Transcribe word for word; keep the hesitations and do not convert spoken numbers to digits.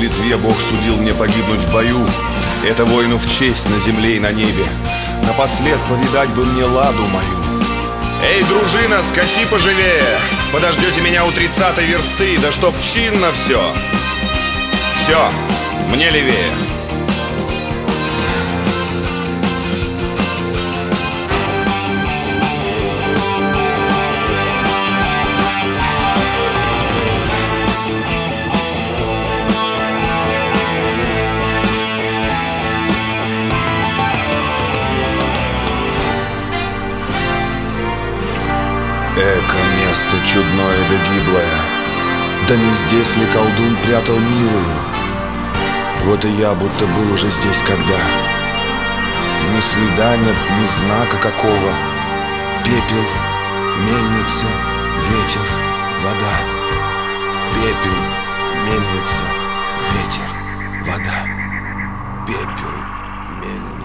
битве Бог судил мне погибнуть в бою. Это воину в честь на земле и на небе. Напослед повидать бы мне ладу мою. Эй, дружина, скачи поживее! Подождете меня у тридцатой версты, да чтоб чинно все. Все, мне левее. Эко место чудное да гиблое, да не здесь ли колдун прятал милую? Вот и я будто был уже здесь когда. Ни следа нет, ни знака какого. Пепел, мельница, ветер, вода. Пепел, мельница, ветер, вода. Пепел, мельница.